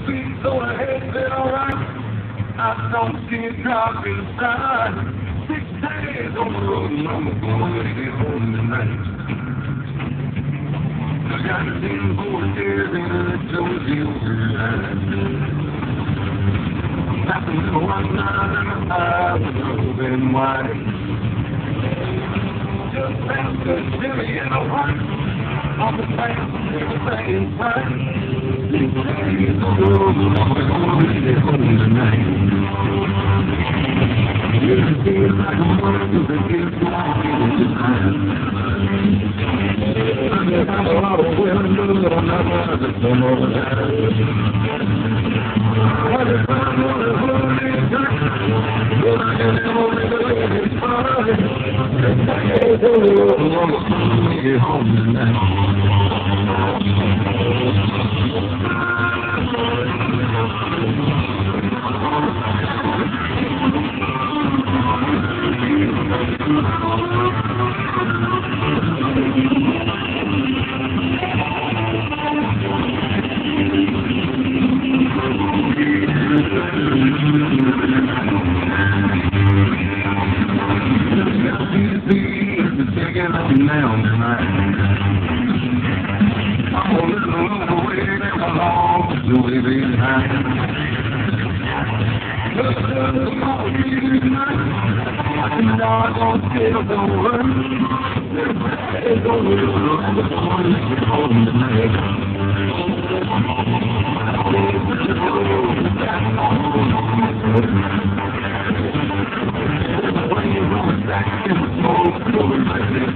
feet, so the head feel alright. I don't see it drop inside. 6 days on the road and I'm gonna get home tonight. I got 10 4 in the Josie overnight. Happened to one night and I was open wide. Just after Jimmy and a white on the fence, everything is right. 6 days on the road and I'm gonna get home tonight. It feels like I'm running through the gates walking tonight. I'm a lot of women, but I'm not one of the some of that. I just found one of the holy times. Well, I can't hold it away, it's fine. I'm gonna get home tonight. Now tonight, I'm a little away along the way behind. I'm not gonna tell the world. It's only the one that's home tonight. When you run back in the smoke, going like this.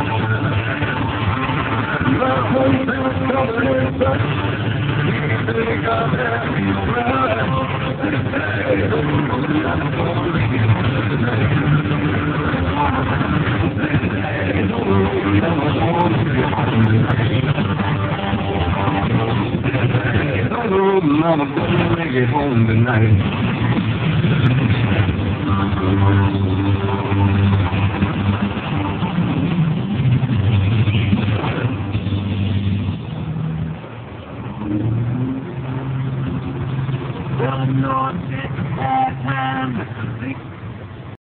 I'm gonna get home tonight.